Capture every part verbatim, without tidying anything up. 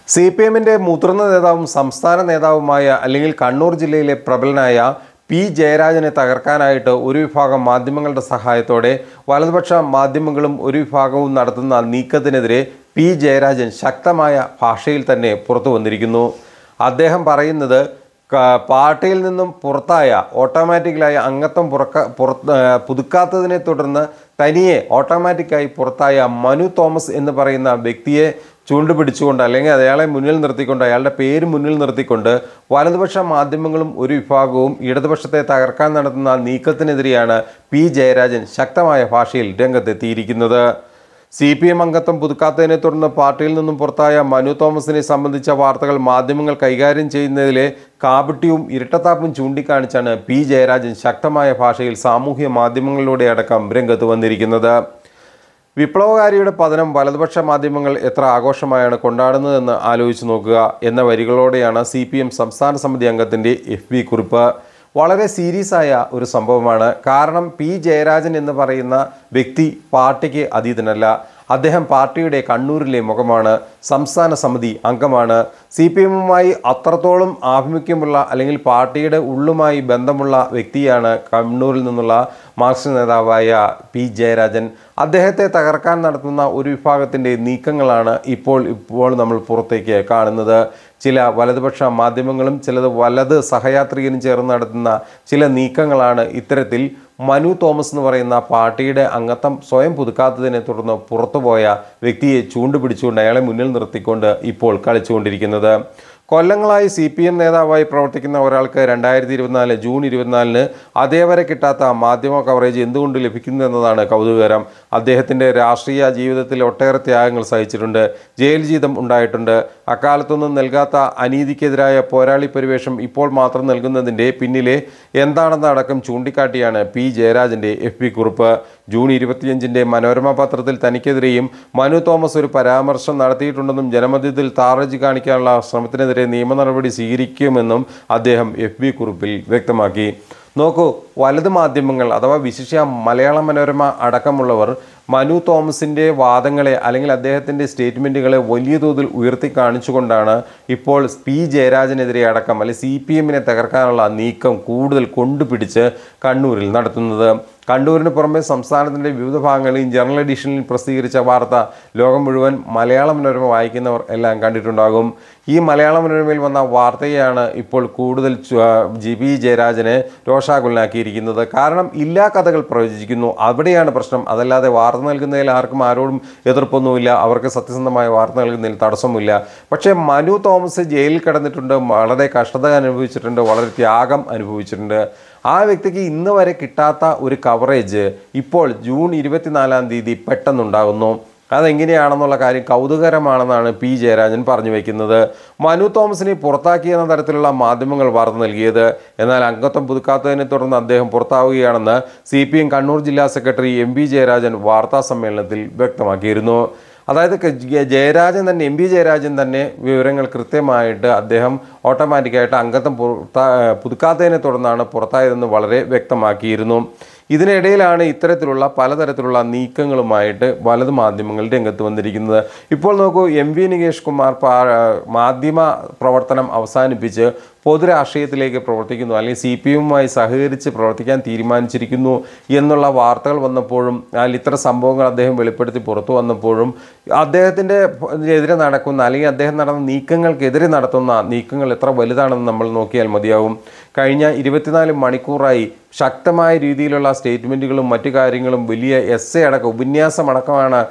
C P എമ്മിൻ്റെ മുതിർന്ന നേതാവും സംസ്ഥാന നേതാവുമായ അല്ലെങ്കിൽ കണ്ണൂർ ജില്ലയിലെ പ്രബലനായ പി ജയരാജനെ തകർക്കാനായിട്ട് ഒരു വിഭാഗം മാധ്യമങ്ങളുടെ സഹായത്തോടെ വലതുപക്ഷ മാധ്യമങ്ങളും ഒരു വിഭാഗവും നടത്തുന്ന നീക്കത്തിനെതിരെ പി ജയരാജൻ ശക്തമായ ഭാഷയിൽ തന്നെ പുറത്തു വന്നിരിക്കുന്നു. അദ്ദേഹം പറയുന്നത് പാർട്ടിയിൽ നിന്നും പുറത്തായ ഓട്ടോമാറ്റിക്കലായ അംഗത്വം പുറക്ക പുറത്ത് പുതുക്കാത്തതിനെ തുടർന്ന് തനിയെ ഓട്ടോമാറ്റിക്കായി പുറത്തായ മനു തോമസ് എന്ന് പറയുന്ന വ്യക്തിയെ ചൂണ്ടുപിടിച്ചുകൊണ്ട് അല്ലെങ്കിൽ അയാളെ മുന്നിൽ നിർത്തിക്കൊണ്ട് അയാളുടെ പേര് മുന്നിൽ നിർത്തിക്കൊണ്ട് വലതുപക്ഷ മാധ്യമങ്ങളും ഒരു വിഭാഗവും ഇടതുപക്ഷത്തെ തകർക്കാൻ നടത്തുന്ന നീക്കത്തിനെതിരെയാണ് പി ജയരാജൻ ശക്തമായ ഭാഷയിൽ രംഗത്തെത്തിയിരിക്കുന്നത്. സി പി എം അംഗത്വം പുതുക്കാത്തതിനെ തുടർന്ന് പാർട്ടിയിൽ നിന്നും പുറത്തായ മനു തോമസിനെ സംബന്ധിച്ച വാർത്തകൾ മാധ്യമങ്ങൾ കൈകാര്യം ചെയ്യുന്നതിലെ കാപട്യവും ഇരട്ടത്താപ്പും ചൂണ്ടിക്കാണിച്ചാണ് പി ജയരാജൻ ശക്തമായ ഭാഷയിൽ സാമൂഹ്യ മാധ്യമങ്ങളിലൂടെ അടക്കം രംഗത്ത് വന്നിരിക്കുന്നത്. വിപ്ലവകാരിയുടെ പതനം വലതുപക്ഷ മാധ്യമങ്ങൾ എത്ര ആഘോഷമായാണ് കൊണ്ടാടുന്നതെന്ന് ആലോചിച്ച് നോക്കുക എന്ന വരികളോടെയാണ് സി പി എം സംസ്ഥാന സമിതി അംഗത്തിൻ്റെ എഫ് ബി കുറിപ്പ്. വളരെ സീരിയസ് ആയ ഒരു സംഭവമാണ്. കാരണം പി ജയരാജൻ എന്ന് പറയുന്ന വ്യക്തി പാർട്ടിക്ക് അതീതനല്ല. അദ്ദേഹം പാർട്ടിയുടെ കണ്ണൂരിലെ മുഖമാണ്, സംസ്ഥാന സമിതി അംഗമാണ്. സി പി എമ്മുമായി അത്രത്തോളം ആഭിമുഖ്യമുള്ള അല്ലെങ്കിൽ പാർട്ടിയുടെ ഉള്ളുമായി ബന്ധമുള്ള വ്യക്തിയാണ് കണ്ണൂരിൽ നിന്നുള്ള മാർക്സിസ്റ്റ് നേതാവായ പി ജയരാജൻ. അദ്ദേഹത്തെ തകർക്കാൻ നടത്തുന്ന ഒരു വിഭാഗത്തിൻ്റെ നീക്കങ്ങളാണ് ഇപ്പോൾ ഇപ്പോൾ നമ്മൾ പുറത്തേക്ക് കാണുന്നത്. ചില വലതുപക്ഷ മാധ്യമങ്ങളും ചിലത് വലത് സഹയാത്രികനും ചേർന്ന് നടത്തുന്ന ചില നീക്കങ്ങളാണ് ഇത്തരത്തിൽ മനു തോമസ് എന്ന് പറയുന്ന പാർട്ടിയുടെ അംഗത്വം സ്വയം പുതുക്കാത്തതിനെ തുടർന്ന് പുറത്തുപോയ വ്യക്തിയെ ചൂണ്ടുപിടിച്ചുകൊണ്ട് അയാളെ മുന്നിൽ നിർത്തിക്കൊണ്ട് ഇപ്പോൾ കളിച്ചുകൊണ്ടിരിക്കുന്നത്. കൊല്ലങ്ങളായി സി പി എം നേതാവായി പ്രവർത്തിക്കുന്ന ഒരാൾക്ക് രണ്ടായിരത്തി ഇരുപത്തിനാല് ജൂൺ ഇരുപത്തിനാലിന് അതേവരെ കിട്ടാത്ത മാധ്യമ കവറേജ് എന്തുകൊണ്ട് ലഭിക്കുന്നു എന്നതാണ് കൗതുകകരം. അദ്ദേഹത്തിൻ്റെ രാഷ്ട്രീയ ജീവിതത്തിൽ ഒട്ടേറെ ത്യാഗങ്ങൾ സഹിച്ചിട്ടുണ്ട്, ജയിൽ ജീവിതം ഉണ്ടായിട്ടുണ്ട്. അക്കാലത്തൊന്നും നൽകാത്ത അനീതിക്കെതിരായ പോരാളി പരിവേഷം ഇപ്പോൾ മാത്രം നൽകുന്നതിൻ്റെ പിന്നിലെ എന്താണെന്നടക്കം ചൂണ്ടിക്കാട്ടിയാണ് പി ജയരാജൻ്റെ എഫ് പി കുറിപ്പ്. ജൂൺ ഇരുപത്തിയഞ്ചിൻ്റെ മനോരമ പത്രത്തിൽ തനിക്കെതിരെയും മനു തോമസ് ഒരു പരാമർശം നടത്തിയിട്ടുണ്ടെന്നും ജനമധ്യത്തിൽ താറജി കാണിക്കാനുള്ള ശ്രമത്തിനെതിരെ നിയമ നടപടി സ്വീകരിക്കുമെന്നും അദ്ദേഹം എഫ് ബി കുറിപ്പിൽ വ്യക്തമാക്കി. നോക്കൂ, വലത് മാധ്യമങ്ങൾ അഥവാ വിശിഷ്യ മലയാള മനോരമ അടക്കമുള്ളവർ മനു തോമസിൻ്റെ വാദങ്ങളെ അല്ലെങ്കിൽ അദ്ദേഹത്തിൻ്റെ സ്റ്റേറ്റ്മെൻറ്റുകളെ വലിയ തോതിൽ ഉയർത്തി കാണിച്ചുകൊണ്ടാണ് ഇപ്പോൾ പി ജയരാജനെതിരെ അടക്കം അല്ലെങ്കിൽ സി പി എമ്മിനെ തകർക്കാനുള്ള നീക്കം കൂടുതൽ കൊണ്ടുപിടിച്ച് കണ്ണൂരിൽ നടത്തുന്നത്. കണ്ണൂരിന് പുറമെ സംസ്ഥാനത്തിൻ്റെ വിവിധ ഭാഗങ്ങളിൽ ജനറൽ എഡിഷനിൽ പ്രസിദ്ധീകരിച്ച വാർത്ത ലോകം മുഴുവൻ മലയാള മനോരമ വായിക്കുന്നവർ എല്ലാം കണ്ടിട്ടുണ്ടാകും. ഈ മലയാള മനോരമയിൽ വന്ന വാർത്തയാണ് ഇപ്പോൾ കൂടുതൽ ജി പി ജയരാജനെ രോഷാകുലനാക്കിയിരിക്കുന്നത്. കാരണം ഇല്ലാ കഥകൾ പ്രവചിക്കുന്നു, അവിടെയാണ് പ്രശ്നം. അതല്ലാതെ വാർത്ത നൽകുന്നതിൽ ആർക്കും ആരോടും എതിർപ്പൊന്നുമില്ല, അവർക്ക് സത്യസന്ധമായ വാർത്ത നൽകുന്നതിൽ തടസ്സമില്ല. പക്ഷേ മനു തോമസ് ജയിലിൽ കിടന്നിട്ടുണ്ട്, വളരെ കഷ്ടത അനുഭവിച്ചിട്ടുണ്ട്, വളരെ ത്യാഗം അനുഭവിച്ചിട്ടുണ്ട്. ആ വ്യക്തിക്ക് ഇന്ന് വരെ കിട്ടാത്ത ഒരു കവറേജ് ഇപ്പോൾ ജൂൺ ഇരുപത്തിനാലാം തീയതി പെട്ടെന്നുണ്ടാകുന്നു. അതെങ്ങനെയാണെന്നുള്ള കാര്യം കൗതുകരമാണെന്നാണ് പി ജയരാജൻ പറഞ്ഞു വയ്ക്കുന്നത്. മനു തോമസിനെ പുറത്താക്കിയെന്ന തരത്തിലുള്ള മാധ്യമങ്ങൾ വാർത്ത നൽകിയത്. എന്നാൽ അംഗത്വം പുതുക്കാത്തതിനെ തുടർന്ന് അദ്ദേഹം പുറത്താവുകയാണെന്ന് സി പി എം കണ്ണൂർ ജില്ലാ സെക്രട്ടറി എം പി ജയരാജൻ വാർത്താ സമ്മേളനത്തിൽ വ്യക്തമാക്കിയിരുന്നു. അതായത് ജയരാജൻ തന്നെ എം പി ജയരാജൻ തന്നെ വിവരങ്ങൾ കൃത്യമായിട്ട് അദ്ദേഹം ഓട്ടോമാറ്റിക്കായിട്ട് അംഗത്വം പുറത്താ പുതുക്കാത്തതിനെ തുടർന്നാണ് പുറത്തായതെന്ന് വളരെ വ്യക്തമാക്കിയിരുന്നു. ഇതിനിടയിലാണ് ഇത്തരത്തിലുള്ള പലതരത്തിലുള്ള നീക്കങ്ങളുമായിട്ട് വലത് മാധ്യമങ്ങൾ രംഗത്ത് വന്നിരിക്കുന്നത്. ഇപ്പോൾ നോക്കൂ, എം വി നികേഷ് കുമാർ മാധ്യമ പ്രവർത്തനം അവസാനിപ്പിച്ച് പൊതുരാഷ്ട്രീയത്തിലേക്ക് പ്രവർത്തിക്കുന്നു അല്ലെങ്കിൽ സി പി എമ്മുമായി സഹകരിച്ച് പ്രവർത്തിക്കാൻ തീരുമാനിച്ചിരിക്കുന്നു എന്നുള്ള വാർത്തകൾ വന്നപ്പോഴും അല്ലെങ്കിൽ ഇത്തരം സംഭവങ്ങൾ അദ്ദേഹം വെളിപ്പെടുത്തി പുറത്തു വന്നപ്പോഴും അദ്ദേഹത്തിൻ്റെ എതിരെ നടക്കുന്ന അല്ലെങ്കിൽ അദ്ദേഹം നടന്ന നീക്കങ്ങൾക്കെതിരെ നടത്തുന്ന നീക്കങ്ങൾ എത്ര വലുതാണെന്ന് നമ്മൾ നോക്കിയാൽ മതിയാവും. കഴിഞ്ഞ ഇരുപത്തിനാല് മണിക്കൂറായി ശക്തമായ രീതിയിലുള്ള സ്റ്റേറ്റ്മെൻറ്റുകളും മറ്റു കാര്യങ്ങളും വലിയ എസ് എ അടക്കം ഉപന്യാസമടക്കമാണ്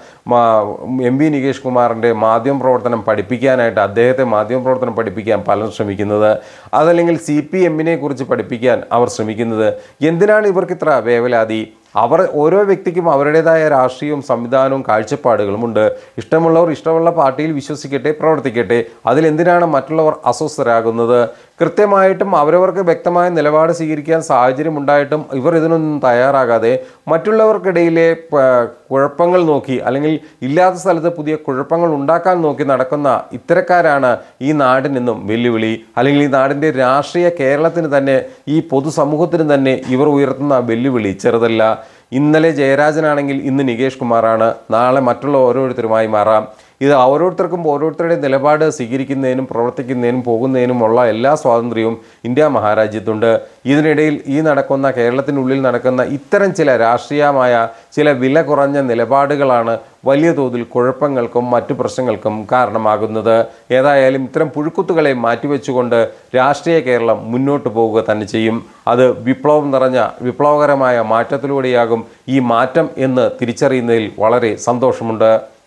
എം വി നികേഷ് കുമാറിൻ്റെ മാധ്യമപ്രവർത്തനം പഠിപ്പിക്കാനായിട്ട് അദ്ദേഹത്തെ മാധ്യമപ്രവർത്തനം പഠിപ്പിക്കാൻ പലരും ശ്രമിക്കുന്നത്. അതല്ലെങ്കിൽ സി പി എമ്മിനെ കുറിച്ച് പഠിപ്പിക്കാൻ അവർ ശ്രമിക്കുന്നത്. എന്തിനാണ് ഇവർക്ക് ഇത്ര വേവലാതി? അവർ ഓരോ വ്യക്തിക്കും അവരുടേതായ രാഷ്ട്രീയവും സംവിധാനവും കാഴ്ചപ്പാടുകളും ഉണ്ട്. ഇഷ്ടമുള്ളവർ ഇഷ്ടമുള്ള പാർട്ടിയിൽ വിശ്വസിക്കട്ടെ, പ്രവർത്തിക്കട്ടെ. അതിലെന്തിനാണ് മറ്റുള്ളവർ അസ്വസ്ഥരാകുന്നത്? കൃത്യമായിട്ടും അവരവർക്ക് വ്യക്തമായ നിലപാട് സ്വീകരിക്കാൻ സാഹചര്യം ഉണ്ടായിട്ടും ഇവർ ഇതിനൊന്നും തയ്യാറാകാതെ മറ്റുള്ളവർക്കിടയിലെ കുഴപ്പങ്ങൾ നോക്കി അല്ലെങ്കിൽ ഇല്ലാത്ത സ്ഥലത്ത് പുതിയ കുഴപ്പങ്ങൾ ഉണ്ടാക്കാൻ നോക്കി നടക്കുന്ന ഇത്തരക്കാരാണ് ഈ നാടിനെന്നും വെല്ലുവിളി. അല്ലെങ്കിൽ ഈ നാടിൻ്റെ രാഷ്ട്രീയ കേരളത്തിന് തന്നെ ഈ പൊതുസമൂഹത്തിന് തന്നെ ഇവർ ഉയർത്തുന്ന വെല്ലുവിളി ചെറുതല്ല. ഇന്നലെ ജയരാജനാണെങ്കിൽ ഇന്ന് നികേഷ് കുമാറാണ്, നാളെ മറ്റുള്ള ഓരോരുത്തരുമായി മാറാം. ഇത് ഓരോരുത്തർക്കും ഓരോരുത്തരുടെ നിലപാട് സ്വീകരിക്കുന്നതിനും പ്രവർത്തിക്കുന്നതിനും പോകുന്നതിനുമുള്ള എല്ലാ സ്വാതന്ത്ര്യവും ഇന്ത്യ മഹാരാജ്യത്തുണ്ട്. ഇതിനിടയിൽ ഈ നടക്കുന്ന കേരളത്തിനുള്ളിൽ നടക്കുന്ന ഇത്തരം ചില രാഷ്ട്രീയമായ ചില വില കുറഞ്ഞ നിലപാടുകളാണ് വലിയ തോതിൽ കുഴപ്പങ്ങൾക്കും മറ്റു പ്രശ്നങ്ങൾക്കും കാരണമാകുന്നത്. ഏതായാലും ഇത്തരം പുഴുക്കുത്തുകളെ മാറ്റിവെച്ചുകൊണ്ട് രാഷ്ട്രീയ കേരളം മുന്നോട്ട് പോവുക തന്നെ ചെയ്യും. അത് വിപ്ലവം നിറഞ്ഞ വിപ്ലവകരമായ മാറ്റത്തിലൂടെയാകും ഈ മാറ്റം എന്ന് തിരിച്ചറിയുന്നതിൽ വളരെ സന്തോഷമുണ്ട്.